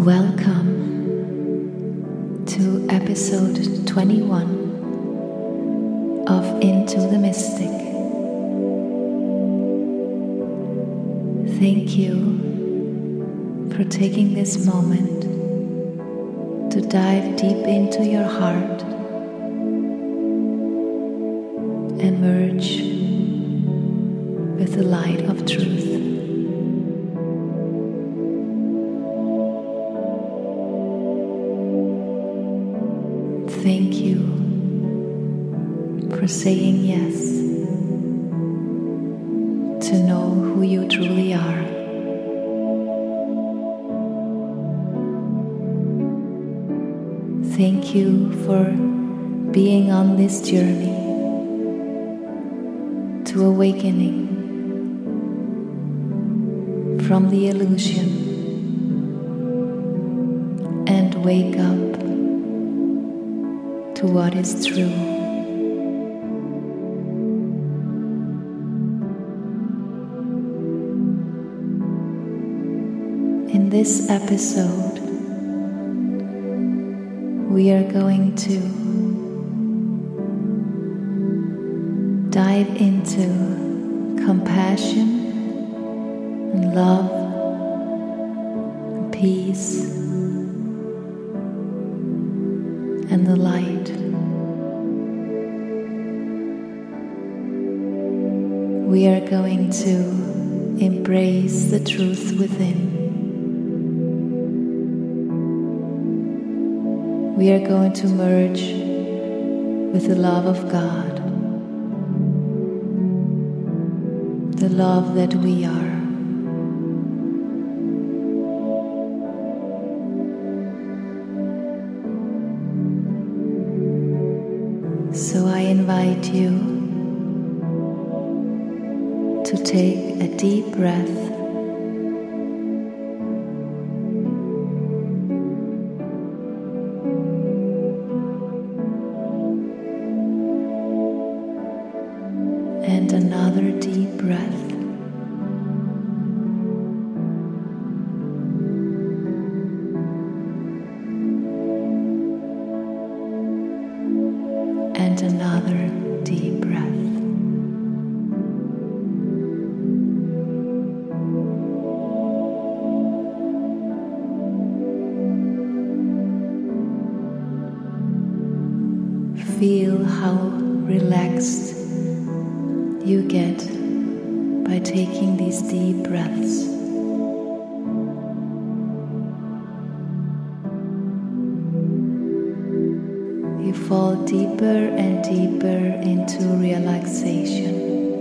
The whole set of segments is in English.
Welcome to episode 21 of Into the Mystic. Thank you for taking this moment to dive deep into your heart and merge with the light of truth. Thank you for saying yes to know who you truly are. Thank you for being on this journey to awakening from the illusion and wake up to what is true. In this episode, we are going to dive into compassion and love and peace and the light. We are going to embrace the truth within. We are going to merge with the love of God, the love that we are. So I invite you to take a deep breath and another deep breath. And another deep breath. Feel how relaxed you get by taking these deep breaths. You fall deeper and deeper into relaxation.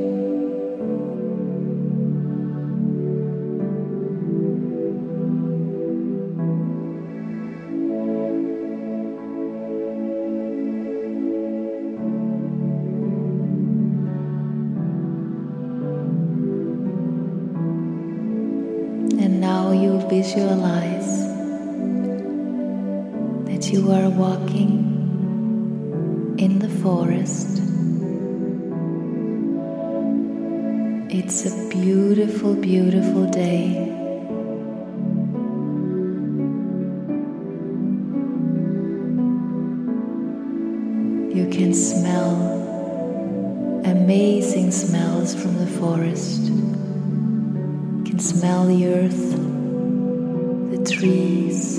And now you visualize that you are walking in the forest. It's a beautiful, beautiful day. You can smell amazing smells from the forest. You can smell the earth, the trees,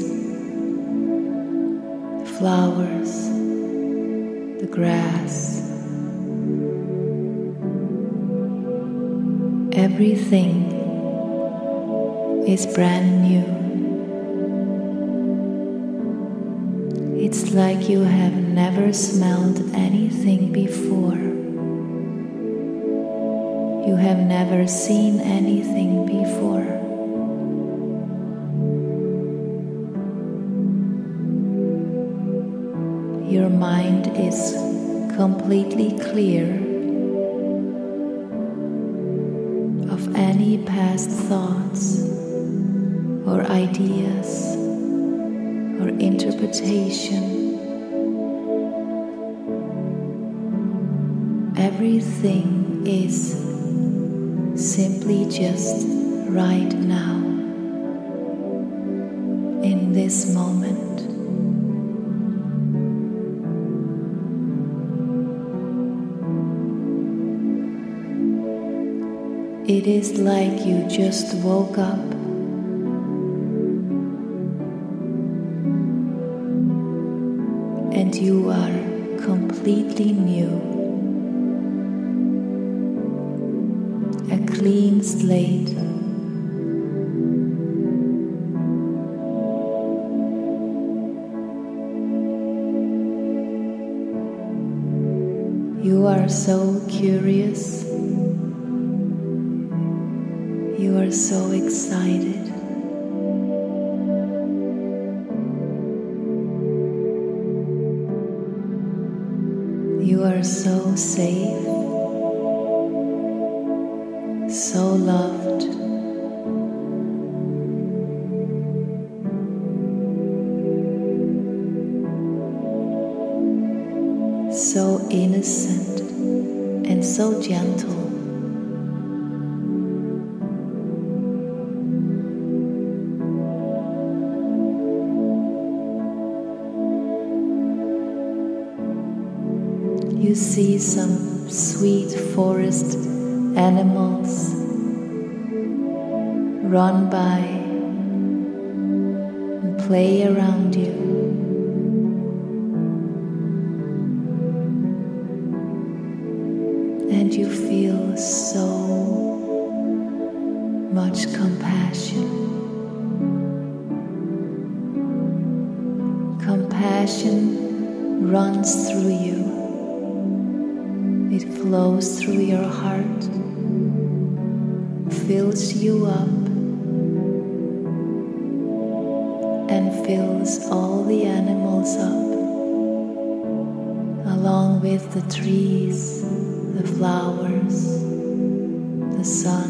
the flowers, the grass. Everything is brand new. It's like you have never smelled anything before. You have never seen anything before. Your mind is completely clear of any past thoughts or ideas or interpretation. Everything is simply just right now in this moment. It is like you just woke up and you are completely new, a clean slate. You are so curious. You are so excited. You are so safe, so loved. So innocent and so gentle. You see some sweet forest animals run by and play around you. And you feel so much compassion. Compassion runs through you. It flows through your heart, fills you up, and fills all the animals up, along with the trees, the flowers, the sun,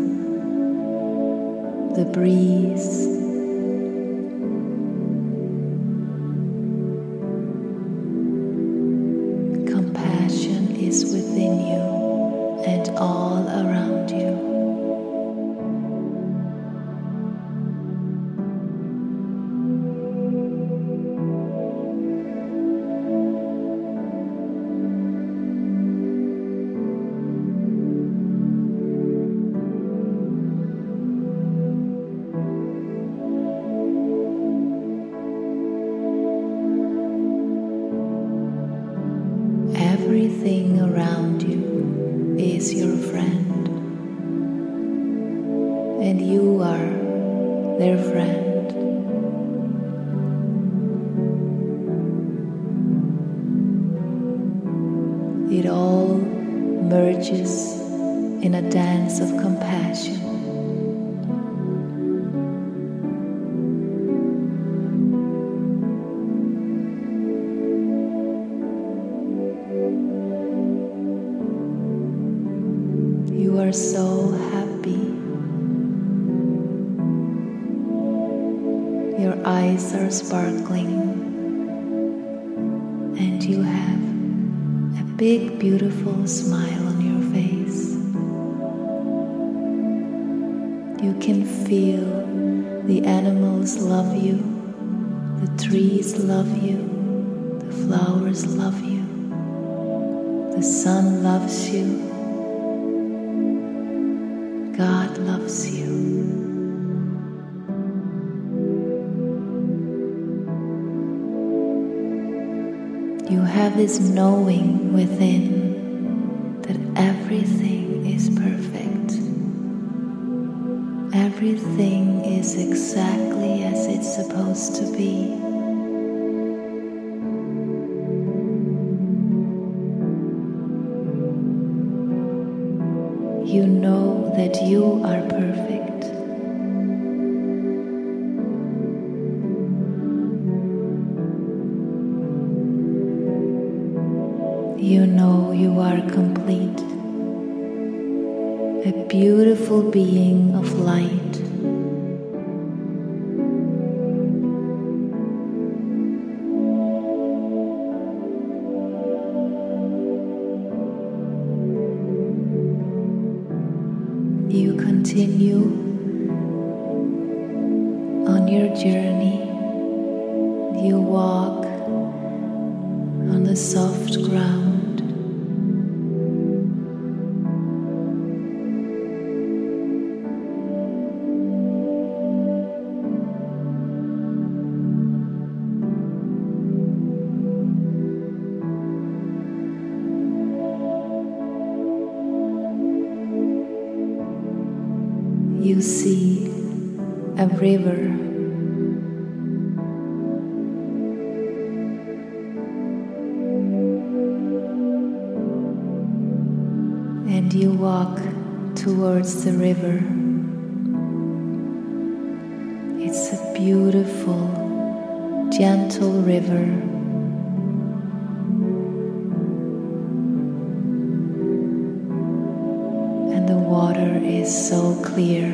the breeze. Compassion is within you and all around you. Everything around you is your friend, and you are their friend. It all merges in a dance of compassion. You are so happy. Your eyes are sparkling, and you have a big, beautiful smile on your face. You can feel the animals love you, the trees love you, the flowers love you, the sun loves you. God loves you. You have this knowing within that everything is perfect. Everything is exactly as it's supposed to be. You know that you are perfect. You know you are complete, a beautiful being of light. You continue on your journey walk on the soft ground. You see a river, and you walk towards the river. It's a beautiful, gentle river. And the water is so clear.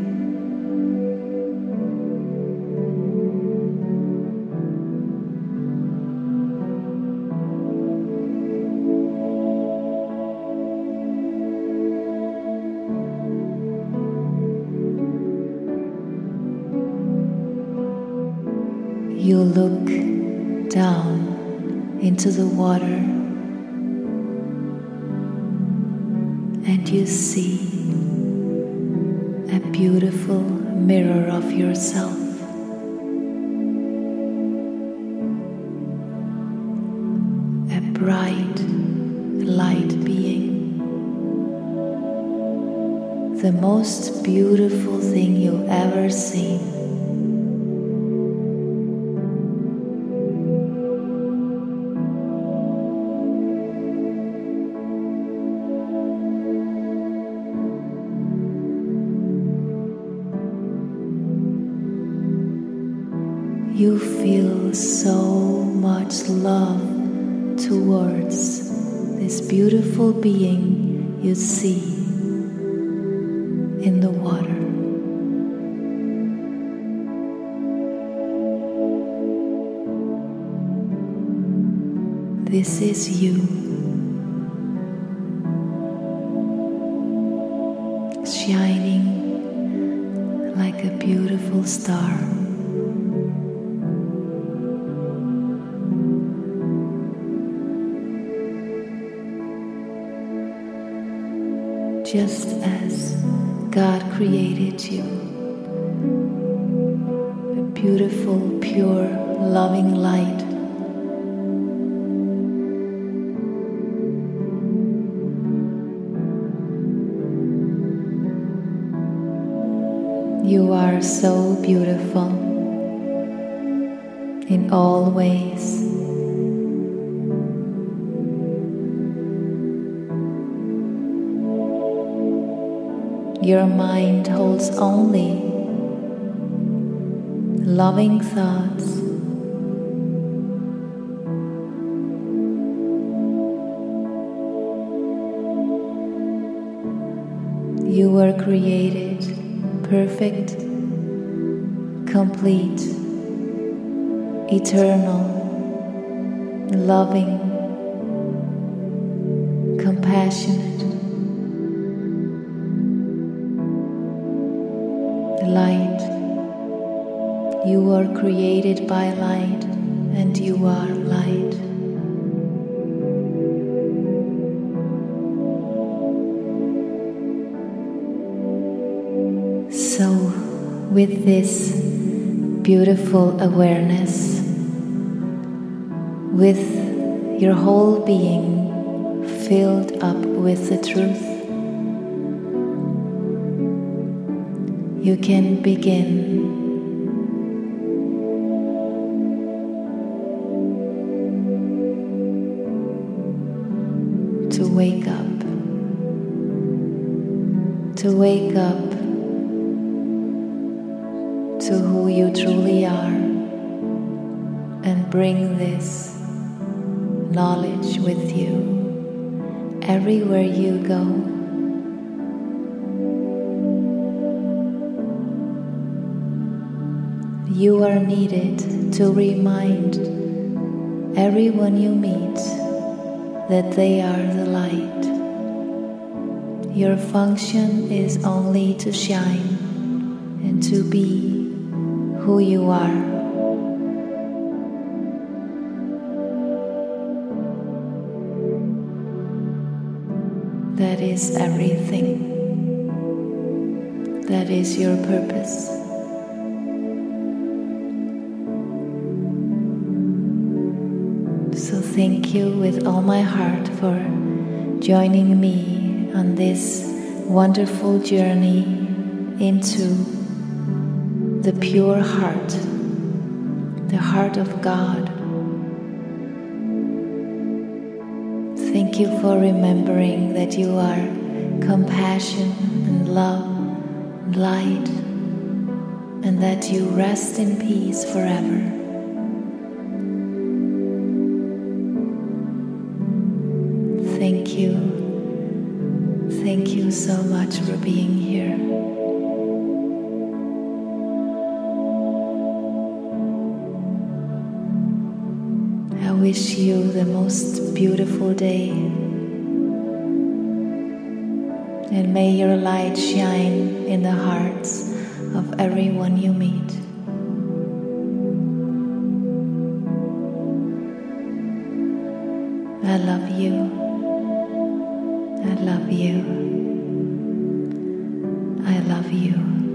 You look down into the water and you see a beautiful mirror of yourself. A bright light being. The most beautiful thing you've ever seen. You feel so much love towards this beautiful being you see in the water. This is you, shining like a beautiful star. Just as God created you, a beautiful, pure, loving light. You are so beautiful in all ways. Your mind holds only loving thoughts. You were created perfect, complete, eternal, loving, compassionate. Light. You were created by light, and you are light. So, with this beautiful awareness, with your whole being filled up with the truth, you can begin to wake up to who you truly are and bring this knowledge with you everywhere you go. You are needed to remind everyone you meet that they are the light. Your function is only to shine and to be who you are. That is everything. That is your purpose. So thank you with all my heart for joining me on this wonderful journey into the pure heart, the heart of God. Thank you for remembering that you are compassion and love and light, and that you rest in peace forever. Thank you. Thank you so much for being here. I wish you the most beautiful day, and may your light shine in the hearts of everyone you meet. I love you. I love you. I love you.